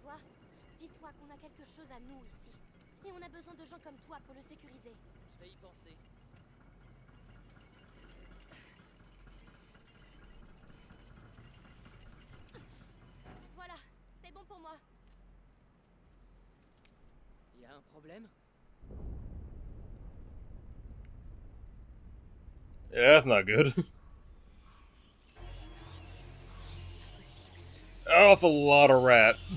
vois, dis-toi qu'on a quelque chose à nous ici. Et on a besoin de gens comme toi pour le sécuriser. Je vais y penser. Voilà, c'est bon pour moi. Y a un problème? Yeah, that's not good. Oh, that's a lot of rats.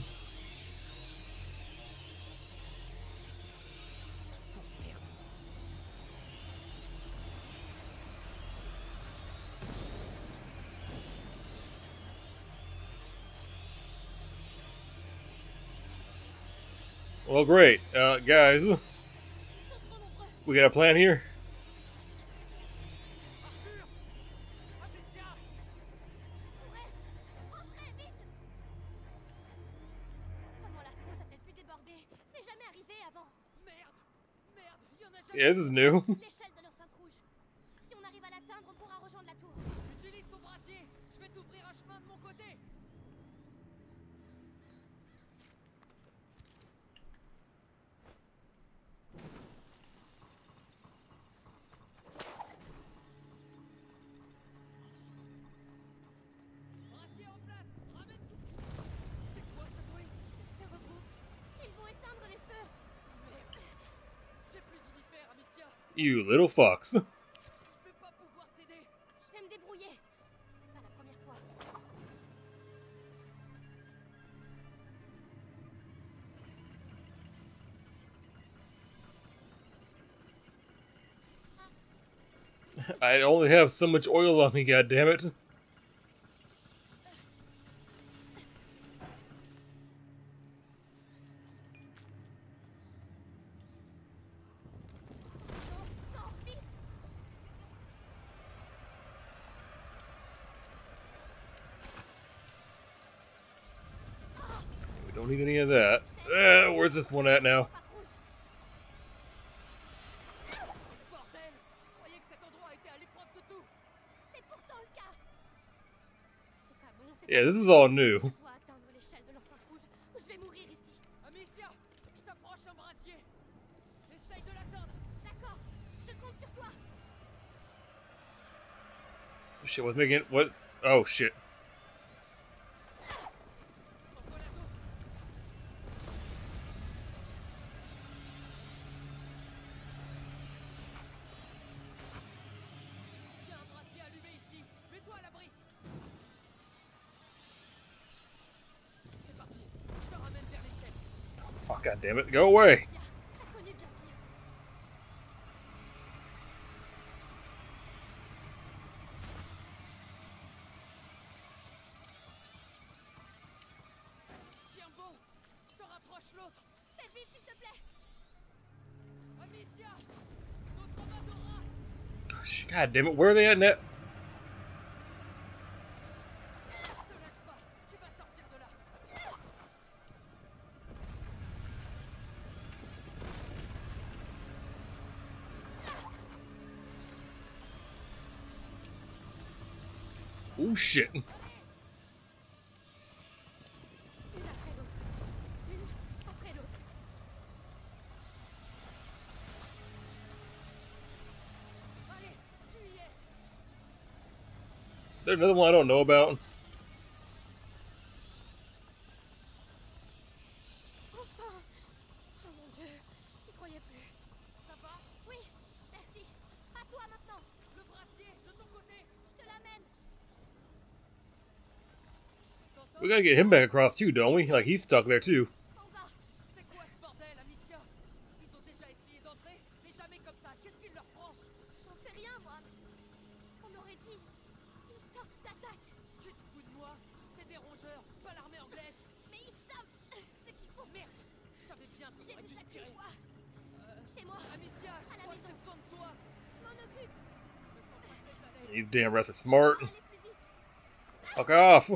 Well, great. Guys, we got a plan here? Ouais, rentrez vite. Comment la fosse a-t-elle pu déborder? C'est jamais arrivé avant. Merde! Merde! Y'en a jamais! Yeah, this is new. L'échelle de l'enceinte rouge. Si on arrive à l'atteindre, on pourra rejoindre la tour. Utilise ton brassier! Je vais t'ouvrir un chemin de mon côté! Brassier en place! Ramène tout! C'est quoi ce bruit? Se regroupe. Ils vont éteindre les feux. Merde! J'ai plus d'univers, Amicia! You little fucks. Je vais pas pouvoir t'aider! Je vais me débrouiller. C'est pas la première fois. I only have so much oil on me, goddammit. Non, vite. We don't need any of that. Where's this one at now? Pas rouge. Bordel! Je croyais que cet endroit était à l'épreuve de tout! C'est pourtant le cas. C'est pas bon, c'est Yeah, pas this is all new. Je dois atteindre l'échelle de l'enceinte rouge ou je vais mourir ici. Amicia! Je t'approche un brassier! Essaye de l'atteindre! D'accord, je compte sur toi. Shit, what's making it? What's. Oh, shit. Envoie la dos! Il y a un brassier allumé ici! Mets-toi à l'abri! C'est parti! Je te ramène vers l'échelle! Fuck, goddammit. Go away. Tia, t'as connu bien pire. Tiens bon! Je te rapproche l'autre! Fais vite, s'il te plaît. Amicia! Notre Amadora! God damn it, where are they at now? Ne lâche pas! Tu vas sortir de là! Oh, shit. Une après l'autre. Une après l'autre. Allez! Tu y es! There's another one I don't know about. Enfin. Oh mon Dieu, j'y croyais plus. Ça va? Oui, merci. À toi maintenant. Le brassier! De ton côté! Je te l'amène. T'en sors? We gotta get him back across too, don't we? Like, he's stuck there too. On va. C'est quoi ce bordel, Amicia? Ils ont déjà essayé d'entrer, mais jamais comme ça. Qu'est-ce qu'il leur prend? J'en sais rien, moi. On aurait dit. Une sorte d'attaque. Tu te fous de moi? C'est des rongeurs, pas l'armée anglaise. Mais ils savent ce qu'il faut. Merde! Je savais bien qu'on J'ai aurait vu dû ça se qu'une tirer. fois. Chez moi. Amicia, À je la crois que maison. c'est besoin de toi. Je m'en occupe. These damn rats are smart. Allez plus vite. Fuck off.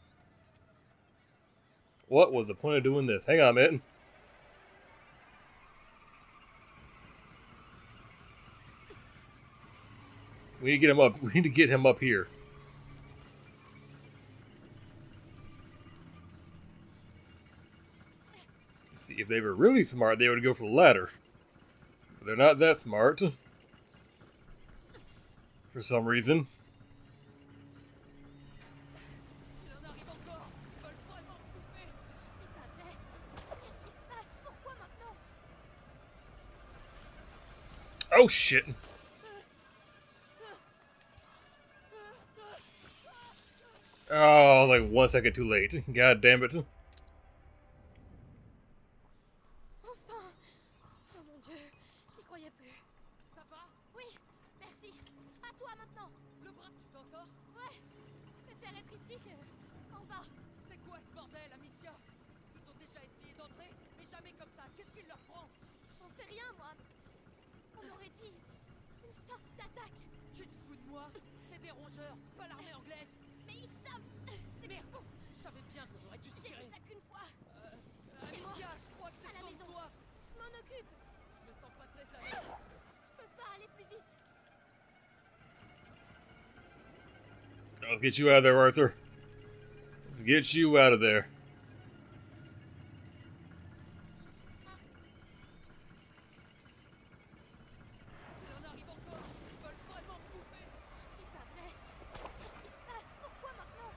What was the point of doing this? Hang on a minute. We need to get him up. We need to get him up here. See, if they were really smart, they would go for the ladder. But they're not that smart. For some reason. Il en arrive encore. Ils veulent vraiment me couper. C'est pas vrai. Qu'est-ce qui se passe? Pourquoi maintenant? Oh shit! Oh, like 1 second too late. God damn it. Enfin! Oh mon Dieu, j'y croyais plus. Ça va? Oui, merci. À toi maintenant. Le bras, tu t'en sors? Ouais, je préfère être ici que en bas. C'est quoi ce bordel, Amicia? Ils ont déjà essayé d'entrer, mais jamais comme ça. Qu'est-ce qu'il leur prend? J'en sais rien, moi. On aurait dit une sorte d'attaque. Tu te fous de moi? C'est des rongeurs, pas l'armée anglaise. Mais ils savent. C'est Merde, bon. je savais bien qu'on aurait dû se J'ai tirer. vu ça qu'une fois. C'est moi. Amicia, je crois que c'est À la contre maison. toi. Je m'en occupe. Je me sens pas très à l'aise. Je peux pas aller plus vite. Let's get you out of there, Arthur. Let's get you out of there. Il en arrive encore. Ils veulent vraiment me couper. C'est pas vrai. Qu'est-ce qui se passe? Pourquoi maintenant?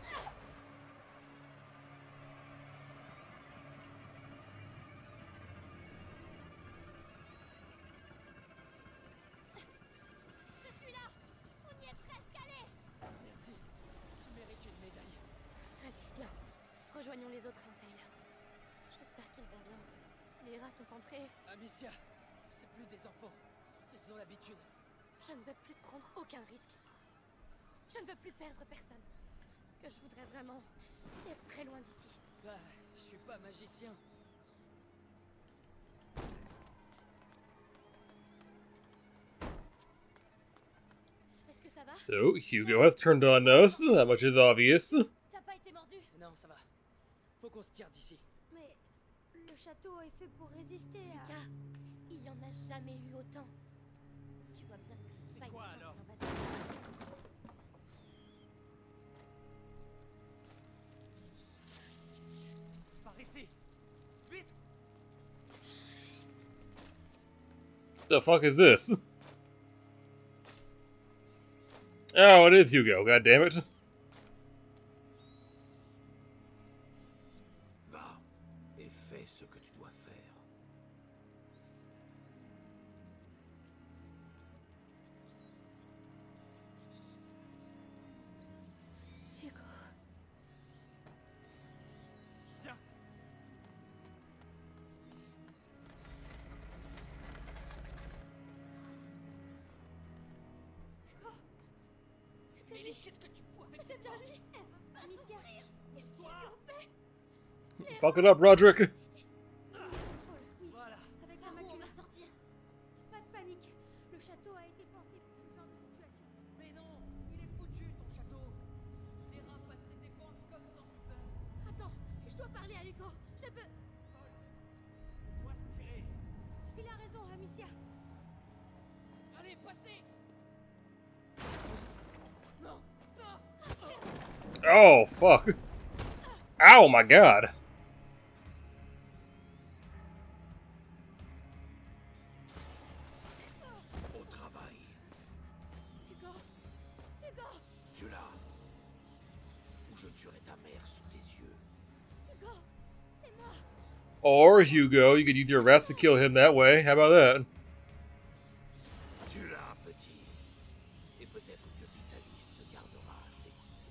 Je suis là. On y est presque allé. Merci. Tu mérites une médaille. Allez, viens. Rejoignons les autres à l'intérieur. J'espère qu'ils vont bien. Si les rats sont entrés, Amicia, c'est plus des enfants. Ils ont l'habitude. je ne veux plus prendre aucun risque. Je ne veux plus perdre personne. Ce que je voudrais vraiment, c'est être très loin d'ici. Bah, je suis pas magicien. Est-ce que ça va? So, Hugo has turned on us. That much is obvious. T'as pas été mordu? Non, ça va. Faut qu'on se tire d'ici. Mais le château est fait pour résister à... Lucas, il y en a jamais eu autant. Tu vois bien que c'est pas quoi, une simple alors? invasion. Par ici. Vite. The fuck is this? Oh, it is Hugo. God damn it! Va et fais ce que tu dois faire. Hugo, Tiens. c'était Ellie, lui. qu'est-ce que tu fous avec C'était cette bien porte? lui. Elle veut pas Amicia, qu'est-ce qu'ils lui ont fait? Fuck it up, Roderick! Oui, Voilà. avec la macule. On va sortir. Pas de panique. Le château a été pensé pour ce genre de situation. Mais non, il est foutu ton château. Les rats passent ses défenses comme dans du beurre. Attends, je dois parler à Hugo. Je peux... On doit se tirer. Il a raison, Amicia. Allez, passez. Non, non. Oh, fuck. Ow, my god. Au travail. Hugo, Hugo, Tu l'as. Ou je tuerai ta mère sous tes yeux. Hugo, c'est moi. Or, Hugo, you could use your rats to kill him that way. How about that? Tu l'as, petit. Et peut-être que Vitalis te gardera à ses côtés.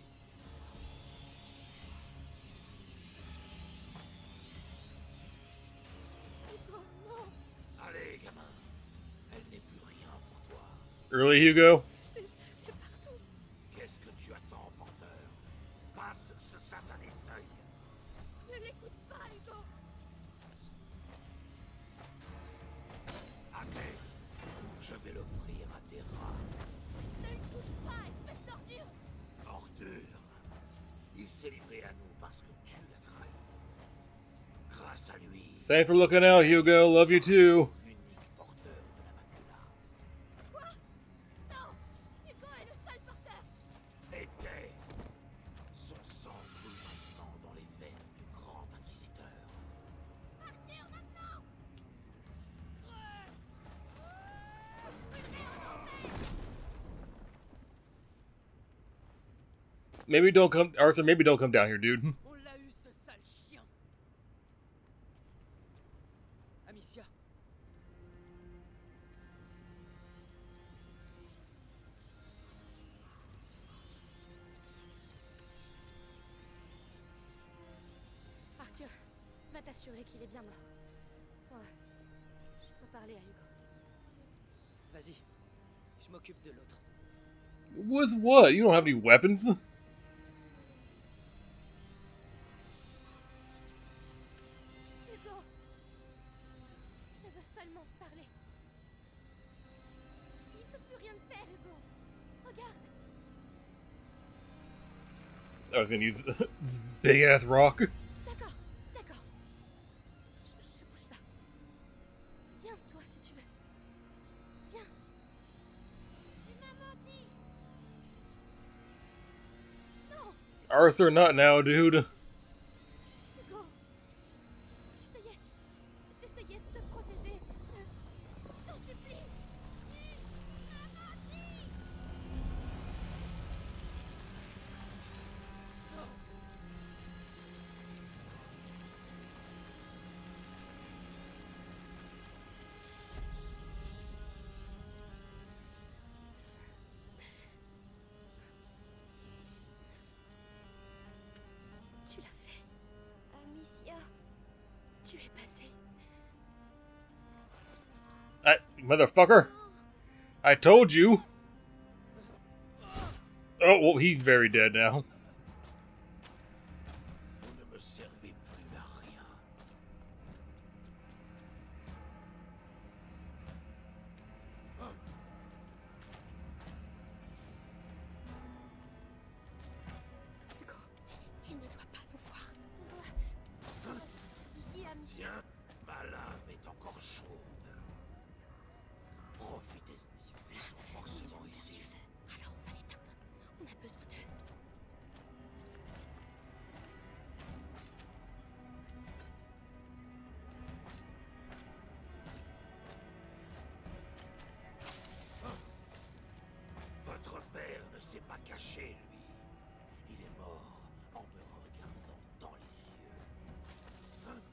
Hugo, non. Allez, gamin. Elle n'est plus rien pour toi. Really, Hugo? Je l'ai cherché partout. Qu'est-ce que tu attends, menteur? Passe ce satané seuil. Ne l'écoute pas, Hugo. Assez. Je vais l'offrir à tes rats. Ne le touche pas, espèce d'ordure. Ordure. Il s'est livré à nous parce que tu l'as trahi. Grâce à lui, Thanks for looking out, Hugo. Love you too. l'unique porteur de la macula. Quoi? Non, Hugo. Maybe don't come, Arthur. Maybe don't come down here, dude. On l'a eu, ce sale chien. Amicia. Arthur, va t'assurer qu'il est bien mort. Ouais. Je peux parler à Hugo. Vas-y, je m'occupe de l'autre. With what? You don't have any weapons. Hugo, je veux seulement te parler. Il peut plus rien faire, Hugo. Regarde. I was gonna use this big ass rock. D'accord, d'accord. Je bouge pas. Viens, toi, si tu veux. Viens. Tu m'as menti. Non, Arthur, not now, dude. Hugo. J'essayais de te protéger. Je t'en supplie. Tu m'as menti. Tu l'as fait. Amicia, tu es passé. Motherfucker. I told you. Oh, well, he's very dead now. Vous ne me servez plus à rien. Hugo, il ne doit pas nous voir. On doit sortir d'ici, Amicia. Tiens, ma lame est encore chaude. Profitez, ils sont forcément ici. Alors on va l'éteindre. On a besoin d'eux. Votre père ne s'est pas caché, lui. Il est mort en me regardant dans les yeux. Hein?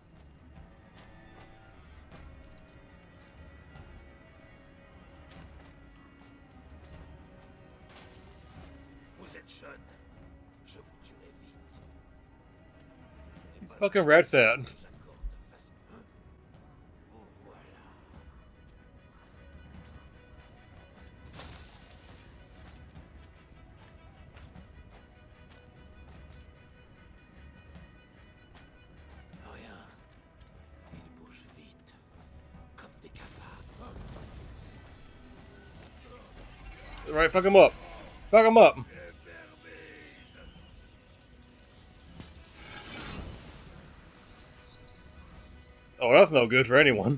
Vous êtes jeune. Je vous tuerai vite. He's fucking red sad. J'accorde face. Hein? Vous voilà. Rien. Ils bougent vite. Comme des cafards. Right, fuck him up. Fuck him up. Oh, that's no good for anyone.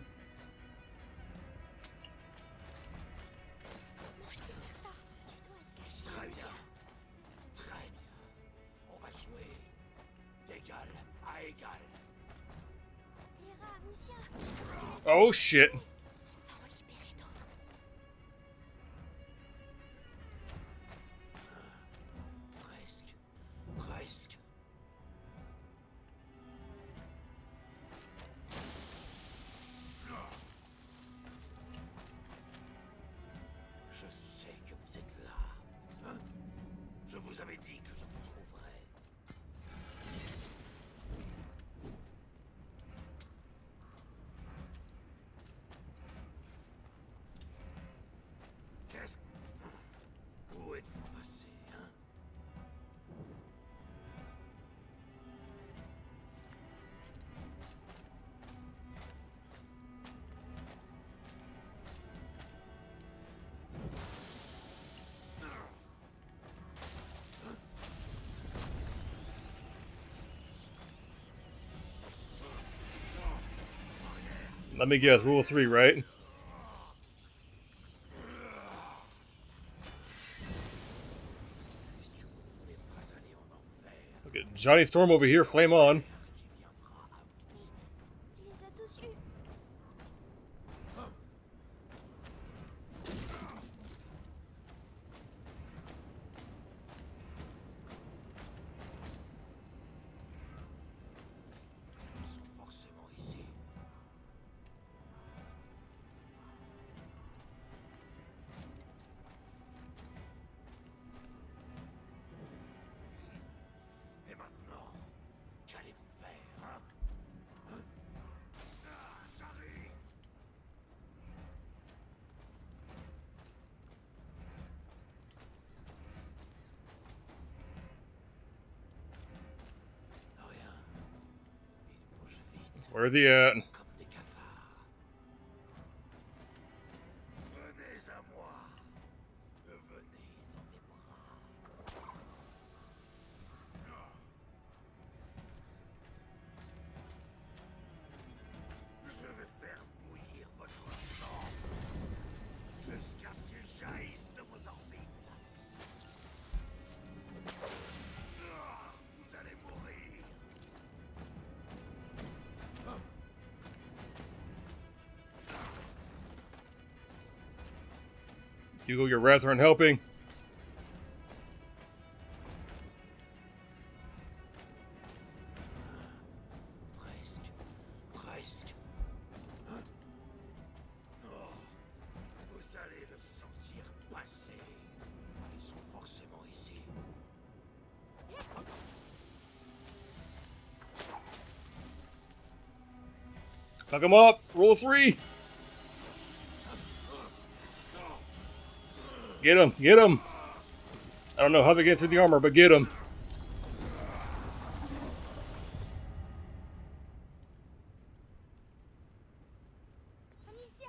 Comment il peut faire ça? Tu dois être caché. Très bien. Très bien. On va jouer d'égal à égal. Ira, Amicia. Oh shit. On va en libérer d'autres. Presque. Presque. Je sais que vous êtes là. Hein? Je vous avais dit que je vous trouverais. Qu'est-ce... Où êtes-vous passé, hein? Let me guess, rule 3, right? Puisque vous ne voulez pas aller en enfer, Okay, Johnny Storm over here, flame on. qui viendra à vous. Il les a tous eus. Where's he at? comme des cafards. Venez à moi. Venez dans mes bras. Je vais faire bouillir votre sang jusqu'à ce qu'il jaillisse de vos orbites. Vous allez mourir. Hugo, your rats aren't helping. Presque. Presque. Oh, vous allez le sentir passer. Ils sont forcément ici. Fuck him up. Roll 3. Get him. Get him. I don't know how they get through the armor, but get him. Amicia.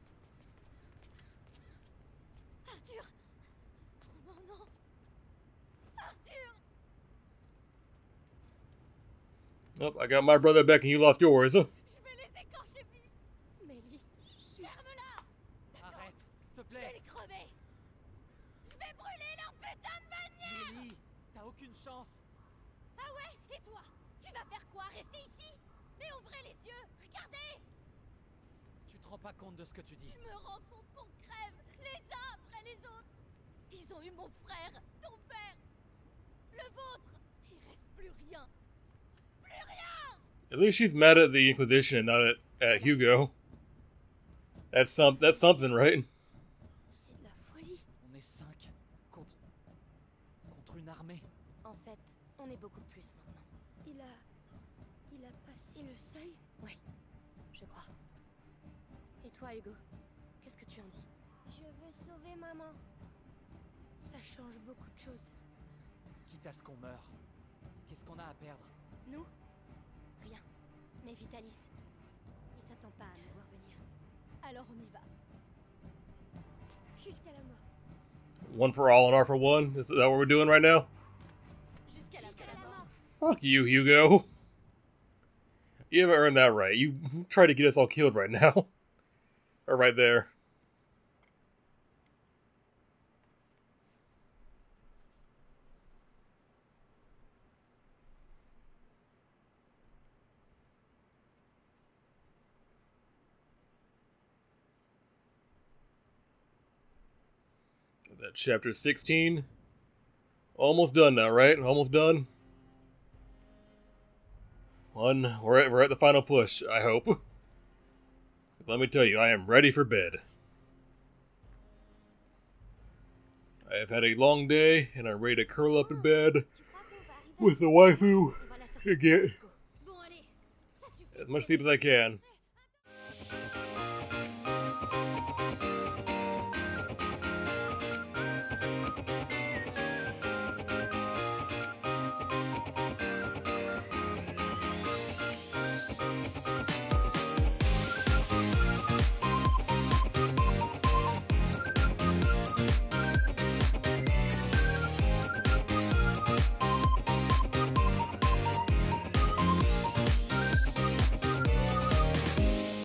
Arthur. Oh non, non. Arthur. Oh, I got my brother back and you lost yours. Je vais les écorcher vifs. Mélie, ferme-la. Arrête, s'il te Je vais plaît. les crever. Je vais brûler leur putain de manière. Mélie, t'as aucune chance. Ah ouais? Et toi? Tu vas faire quoi? Rester ici? Mais ouvrez les yeux. Regardez. Tu te rends pas compte de ce que tu dis. Je me rends compte qu'on crève les uns après les autres. Ils ont eu mon frère, ton père, le vôtre. Il reste plus rien. Plus rien. At least she's mad at the Inquisition and not at Hugo. That's something, right? C'est de la folie. On est 5 contre une armée. En fait, on est beaucoup plus maintenant. Il a passé le seuil? Oui, je crois. Et toi, Hugo? Qu'est-ce que tu en dis? Je veux sauver maman. Ça change beaucoup de choses. Quitte à ce qu'on meure. Qu'est-ce qu'on a à perdre? Nous? Rien. Mais Vitalis, il s'attend pas à nous voir venir. Alors on y va. Jusqu'à la mort. One for all and all for one. Is that what we're doing right now? Jusqu'à la mort. Fuck you, Hugo. You haven't earned that right. You tried to get us all killed right now. Or right there. That chapter 16. Almost done now, right? Almost done. We're at the final push, I hope. Let me tell you, I am ready for bed. I have had a long day, and I'm ready to curl up in bed with the waifu and get Bon allez, ça suffit. as much sleep as I can.